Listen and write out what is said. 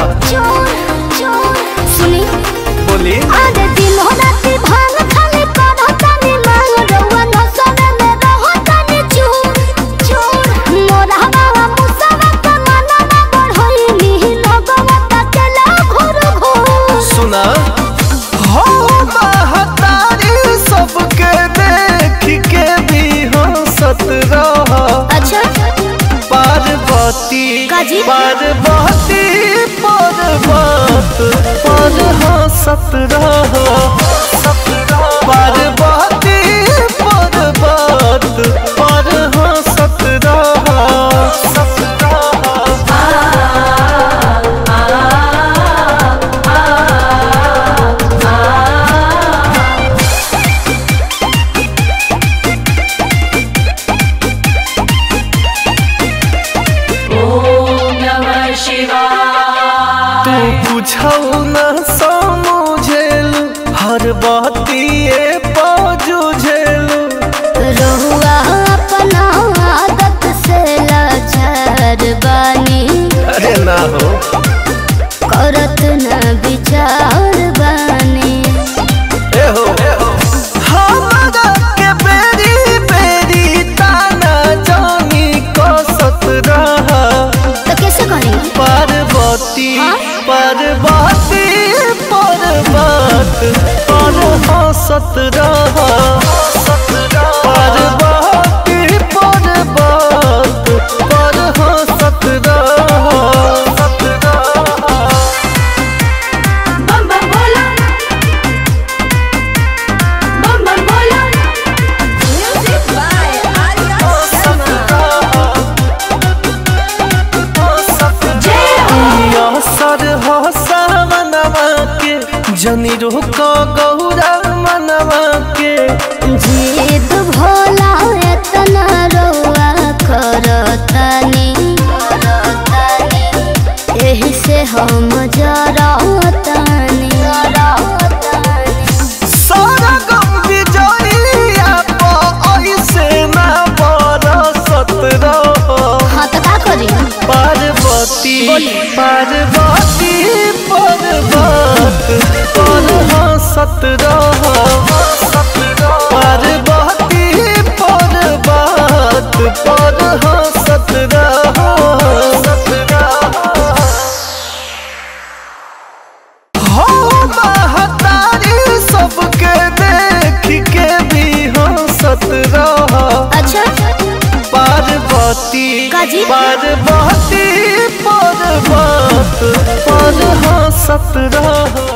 सुनी बोली आधे दिन हो राती भांग खाली करो तनी मांग रउआ नसवे में रहो तनी चूर मोरा हवा मुसवा के मनवा बढ़ोइली लगवा तकेला घुर सुना हो महतारी सबके देख के भी हंसत रह। अच्छा पार्वती पार्वती पर्वत पर हंसत रह। पार्वती पर्वत पर हंसत रह। तू बुझौ न समझेलू हर बातिए पजुझेलू। रहुआ अपना आदत से लाचार बानी। अरे ना हो करत न विचार बानी। ए हो हमरा के बेरी बेरी ताना जानी कसत रहा। तो कैसे करी पार्वती पार्वती पर्वत पर हंसत रह। पार्वती पर्वत पर हंसत रह। जनी रोक गौरा मनवा के जीत भोला एतना रउआ करतानी। एही से हम जरतानी। सारा गम विजयिया ऐसे ना बरसत रह। हाँ तो का करी पार्वती पार्वती पर्वत पर हंसत रह। पार्वती पर्वत पर हंसत रह। हो महतारी सबके देख के भी हंसत रह। अच्छा पार्वती काजी पार्वती पर्वत पर हंसत रह।